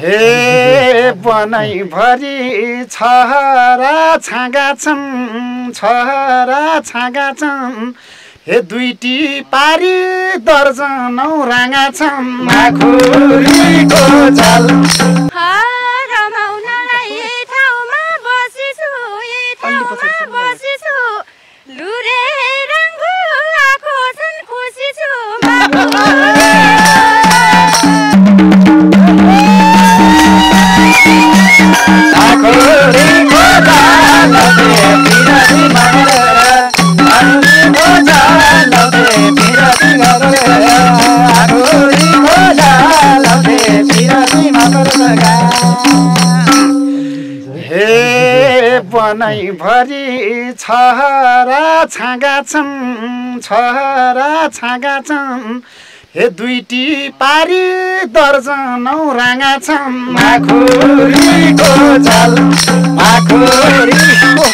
हे बनैभरि छहरा छाँगा छन् छहरा छाँगा छन् हे दुईटी पारी दर्जनौ राँगा छन् माखुरीको जाल रमाउनलाई यही ठाउँमा बसिछु यही ठाउँमा बसिछु लुरे रङ्गु आएको छन् खुसी छु हे बनैभरि छहरा छाँगा छन् छहरा छाँगा छन् हे दुईटी पारी दर्जनौ राँगा छन् माखुरीको जाल माखुरीको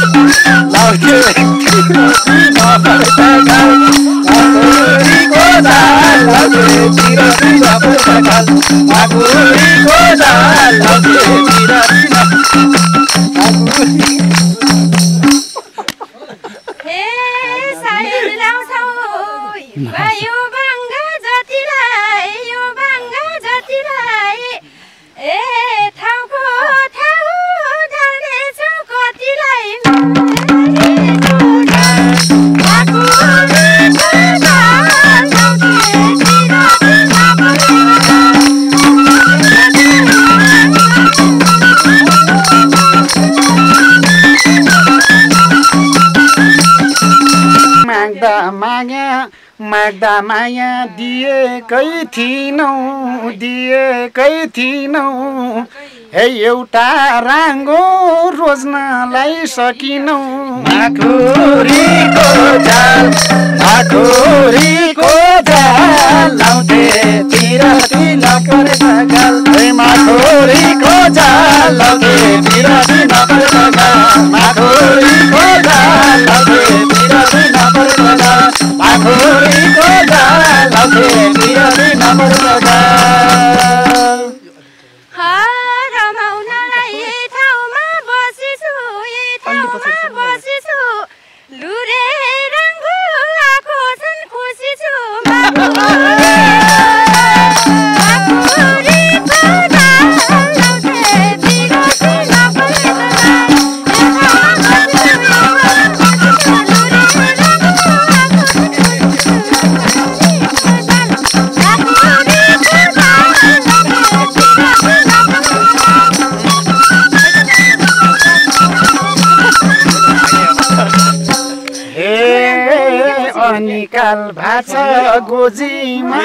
माग्दा माया दिएकै थिनौ हे एउटा राङ्गो रोज्नलाई सकिनौ माखुरीको जाल लाउँथे तिरती नपर सगाल हे माखुरीको जाल लाउँथे तिरती नपर सगाल माखुरीको जाल लाउँथे तिरती नपर सगाल माखुरीको जाल लाउँथे तिरती नपर सगाल रमाउनलाई यही ठाउँमा बसिछु यही ठाउँमा बसिछु लुरे रङ्गु आएको छन् खुसी छु निकाल भाछ गोजीमा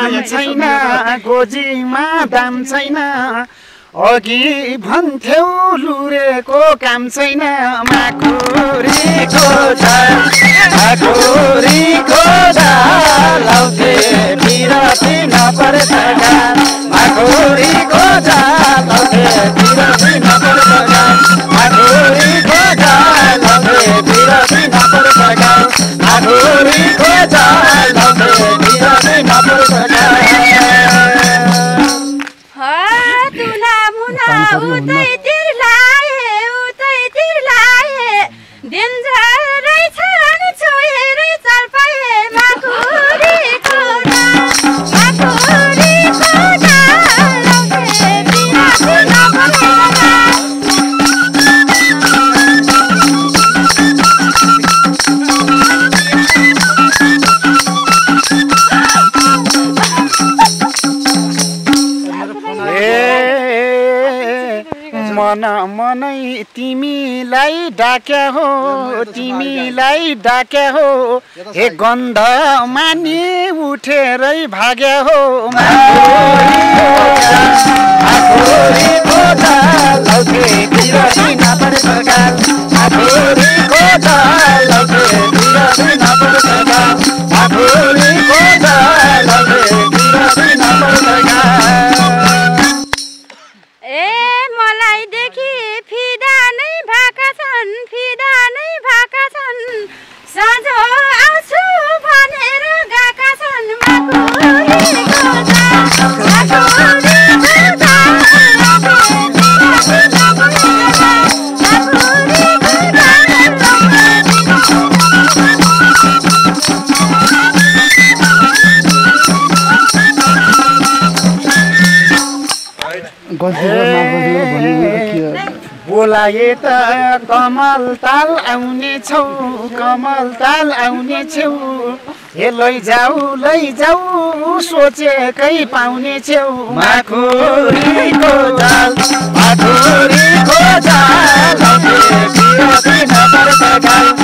दाम छैन अघि भन्थ्यौ लुरेको काम छैन माखुरीको जाल लाउँथे तिरती नपर सगाल माखुरीको जाल लाउँथे तिरती नपर सगाल माखुरीको जाल लाउँथे तिरती नपर सगाल माखुरीको जाल लाउँथे तिरती नपर सगाल उतैतिर लाए डेन्जरै छन् छोएरै चाल पाए माखुरीको जाल लाउँथे तिरती नपर सगाल मनै तिमीलाई डाक्या हो हे गन्ध मानि उठेरै भाग्या हो माखुरीको जाल लाउँथे तिरती नपर सगाल माखुरीको जाल लाउँथे तिरती नपर सगाल माखुरीको जाल लाउँथे तिरती नपर सगाल मलाई देखि फिदा नै भएका छन् साँझ आउँछु भनेर गएका छन् माखुरीको जाल बोलाए त कमल ताल आउने छौ कमल ताल आउने छौ हे लैजाऊ सोचेकै पाउने छेउ माखुरीको जाल माखुरीको जाल